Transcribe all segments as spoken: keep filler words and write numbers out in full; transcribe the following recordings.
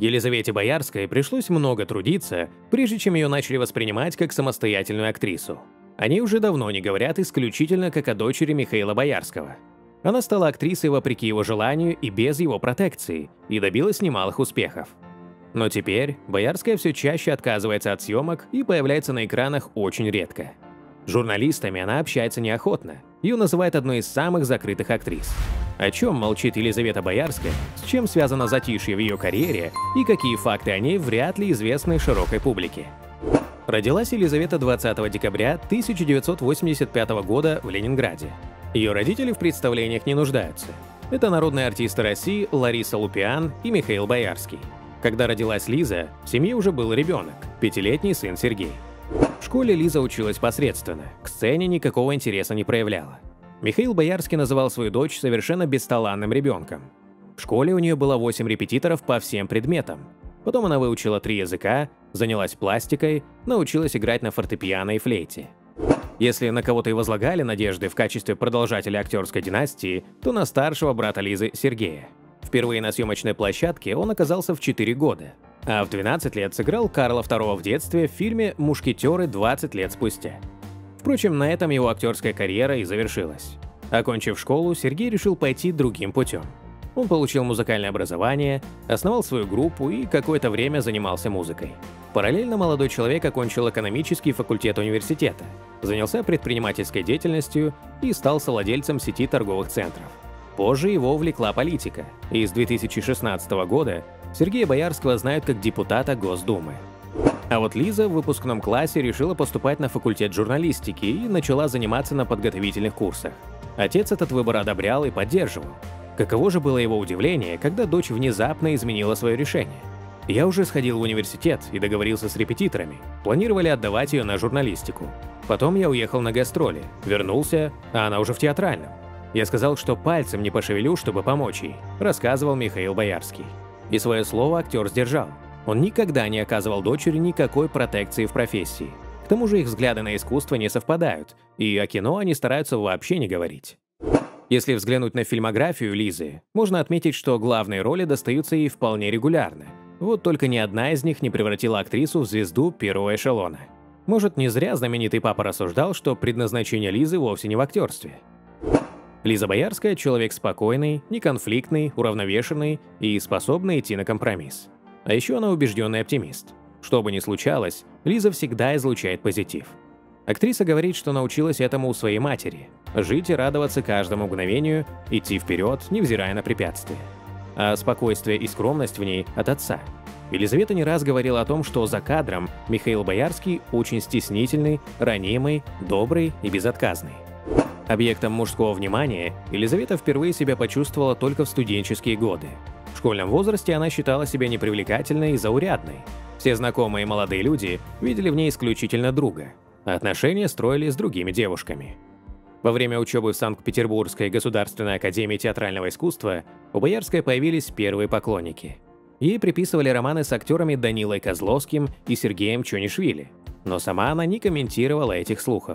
Елизавете Боярской пришлось много трудиться, прежде чем ее начали воспринимать как самостоятельную актрису. О ней уже давно не говорят исключительно как о дочери Михаила Боярского. Она стала актрисой вопреки его желанию и без его протекции, и добилась немалых успехов. Но теперь Боярская все чаще отказывается от съемок и появляется на экранах очень редко. С журналистами она общается неохотно, ее называют одной из самых закрытых актрис. О чем молчит Елизавета Боярская, с чем связано затишье в ее карьере и какие факты о ней вряд ли известны широкой публике. Родилась Елизавета двадцатого декабря тысяча девятьсот восемьдесят пятого года в Ленинграде. Ее родители в представлениях не нуждаются. Это народные артисты России Лариса Лупиан и Михаил Боярский. Когда родилась Лиза, в семье уже был ребенок, пятилетний сын Сергей. В школе Лиза училась посредственно, к сцене никакого интереса не проявляла. Михаил Боярский называл свою дочь совершенно бесталанным ребенком. В школе у нее было восемь репетиторов по всем предметам. Потом она выучила три языка, занялась пластикой, научилась играть на фортепиано и флейте. Если на кого-то и возлагали надежды в качестве продолжателя актерской династии, то на старшего брата Лизы Сергея. Впервые на съемочной площадке он оказался в четыре года, а в двенадцать лет сыграл Карла второго в детстве в фильме «Мушкетеры» двадцать лет спустя. Впрочем, на этом его актерская карьера и завершилась. Окончив школу, Сергей решил пойти другим путем. Он получил музыкальное образование, основал свою группу и какое-то время занимался музыкой. Параллельно молодой человек окончил экономический факультет университета, занялся предпринимательской деятельностью и стал совладельцем сети торговых центров. Позже его увлекла политика, и с две тысячи шестнадцатого года Сергея Боярского знают как депутата Госдумы. А вот Лиза в выпускном классе решила поступать на факультет журналистики и начала заниматься на подготовительных курсах. Отец этот выбор одобрял и поддерживал. Каково же было его удивление, когда дочь внезапно изменила свое решение. «Я уже сходил в университет и договорился с репетиторами. Планировали отдавать ее на журналистику. Потом я уехал на гастроли, вернулся, а она уже в театральном. Я сказал, что пальцем не пошевелю, чтобы помочь ей», – рассказывал Михаил Боярский. И свое слово актер сдержал. Он никогда не оказывал дочери никакой протекции в профессии. К тому же их взгляды на искусство не совпадают, и о кино они стараются вообще не говорить. Если взглянуть на фильмографию Лизы, можно отметить, что главные роли достаются ей вполне регулярно. Вот только ни одна из них не превратила актрису в звезду первого эшелона. Может, не зря знаменитый папа рассуждал, что предназначение Лизы вовсе не в актерстве. Лиза Боярская – человек спокойный, неконфликтный, уравновешенный и способный идти на компромисс. А еще она убежденный оптимист. Что бы ни случалось, Лиза всегда излучает позитив. Актриса говорит, что научилась этому у своей матери – жить и радоваться каждому мгновению, идти вперед, невзирая на препятствия. А спокойствие и скромность в ней от отца. Елизавета не раз говорила о том, что за кадром Михаил Боярский очень стеснительный, ранимый, добрый и безотказный. Объектом мужского внимания Елизавета впервые себя почувствовала только в студенческие годы. В школьном возрасте она считала себя непривлекательной и заурядной. Все знакомые молодые люди видели в ней исключительно друга, а отношения строили с другими девушками. Во время учебы в Санкт-Петербургской государственной академии театрального искусства у Боярской появились первые поклонники. Ей приписывали романы с актерами Данилой Козловским и Сергеем Чонишвили, но сама она не комментировала этих слухов.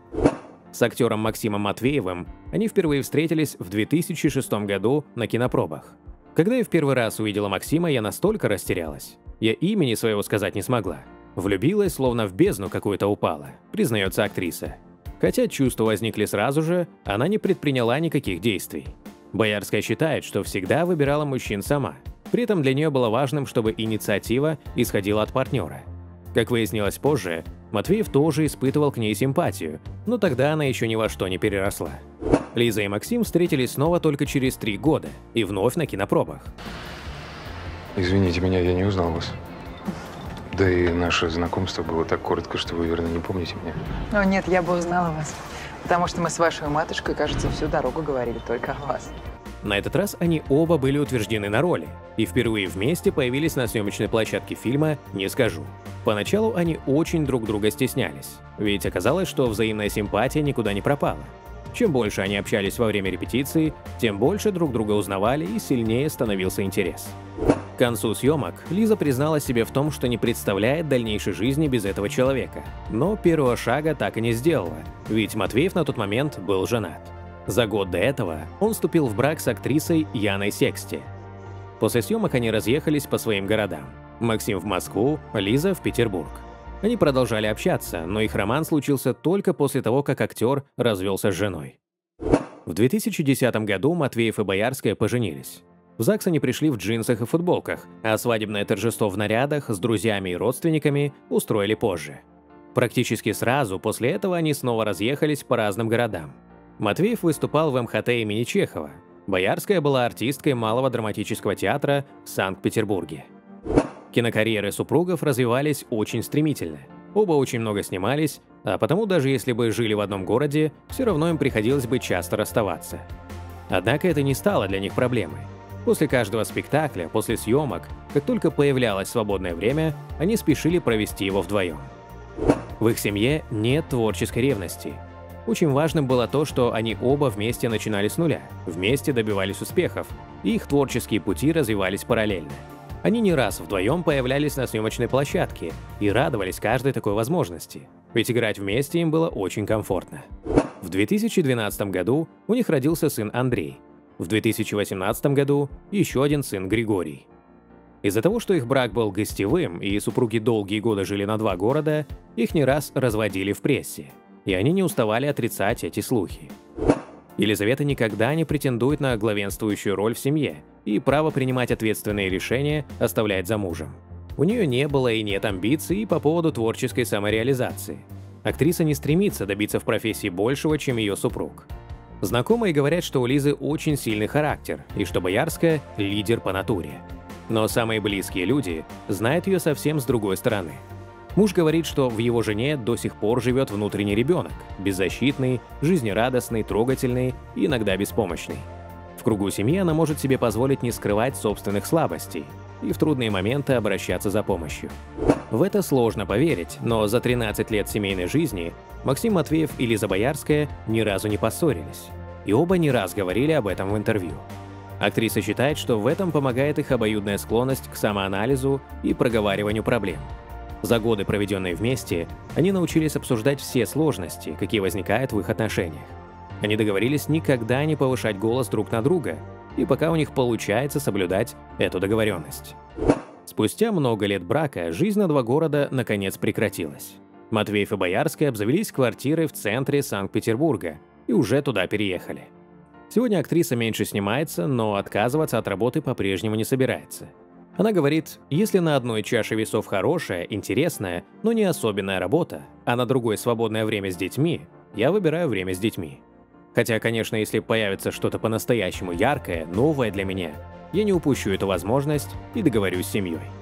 С актером Максимом Матвеевым они впервые встретились в две тысячи шестом году на кинопробах. Когда я в первый раз увидела Максима, я настолько растерялась. Я имени своего сказать не смогла. Влюбилась, словно в бездну какую-то упала, признается актриса. Хотя чувства возникли сразу же, она не предприняла никаких действий. Боярская считает, что всегда выбирала мужчин сама. При этом для нее было важным, чтобы инициатива исходила от партнера. Как выяснилось позже, Матвеев тоже испытывал к ней симпатию, но тогда она еще ни во что не переросла. Лиза и Максим встретились снова только через три года и вновь на кинопробах. Извините меня, я не узнал вас. Да и наше знакомство было так коротко, что вы, верно, не помните меня. О, нет, я бы узнала вас. Потому что мы с вашей матушкой, кажется, всю дорогу говорили только о вас. На этот раз они оба были утверждены на роли, и впервые вместе появились на съемочной площадке фильма «Не скажу». Поначалу они очень друг друга стеснялись, ведь оказалось, что взаимная симпатия никуда не пропала. Чем больше они общались во время репетиции, тем больше друг друга узнавали и сильнее становился интерес. К концу съемок Лиза признала себе в том, что не представляет дальнейшей жизни без этого человека, но первого шага так и не сделала, ведь Матвеев на тот момент был женат. За год до этого он вступил в брак с актрисой Яной Сексти. После съемок они разъехались по своим городам. Максим в Москву, Лиза в Петербург. Они продолжали общаться, но их роман случился только после того, как актер развелся с женой. В две тысячи десятом году Матвеев и Боярская поженились. В ЗАГС они пришли в джинсах и футболках, а свадебное торжество в нарядах с друзьями и родственниками устроили позже. Практически сразу после этого они снова разъехались по разным городам. Матвеев выступал в эм ха тэ имени Чехова. Боярская была артисткой Малого драматического театра в Санкт-Петербурге. Кинокарьеры супругов развивались очень стремительно. Оба очень много снимались, а потому даже если бы жили в одном городе, все равно им приходилось бы часто расставаться. Однако это не стало для них проблемой. После каждого спектакля, после съемок, как только появлялось свободное время, они спешили провести его вдвоем. В их семье нет творческой ревности. Очень важным было то, что они оба вместе начинали с нуля, вместе добивались успехов, и их творческие пути развивались параллельно. Они не раз вдвоем появлялись на съемочной площадке и радовались каждой такой возможности, ведь играть вместе им было очень комфортно. В две тысячи двенадцатом году у них родился сын Андрей. В две тысячи восемнадцатом году еще один сын Григорий. Из-за того, что их брак был гостевым и супруги долгие годы жили на два города, их не раз разводили в прессе, и они не уставали отрицать эти слухи. Елизавета никогда не претендует на главенствующую роль в семье, и право принимать ответственные решения оставляет за мужем. У нее не было и нет амбиций по поводу творческой самореализации. Актриса не стремится добиться в профессии большего, чем ее супруг. Знакомые говорят, что у Лизы очень сильный характер, и что Боярская – лидер по натуре. Но самые близкие люди знают ее совсем с другой стороны. Муж говорит, что в его жене до сих пор живет внутренний ребенок, беззащитный, жизнерадостный, трогательный и иногда беспомощный. В кругу семьи она может себе позволить не скрывать собственных слабостей и в трудные моменты обращаться за помощью. В это сложно поверить, но за тринадцать лет семейной жизни Максим Матвеев и Лиза Боярская ни разу не поссорились, и оба не раз говорили об этом в интервью. Актриса считает, что в этом помогает их обоюдная склонность к самоанализу и проговариванию проблем. За годы, проведенные вместе, они научились обсуждать все сложности, какие возникают в их отношениях. Они договорились никогда не повышать голос друг на друга, и пока у них получается соблюдать эту договоренность. Спустя много лет брака жизнь на два города наконец прекратилась. Матвеев и Боярская обзавелись квартирой в центре Санкт-Петербурга и уже туда переехали. Сегодня актриса меньше снимается, но отказываться от работы по-прежнему не собирается. Она говорит, если на одной чаше весов хорошая, интересная, но не особенная работа, а на другой свободное время с детьми, я выбираю время с детьми. Хотя, конечно, если появится что-то по-настоящему яркое, новое для меня, я не упущу эту возможность и договорюсь с семьей.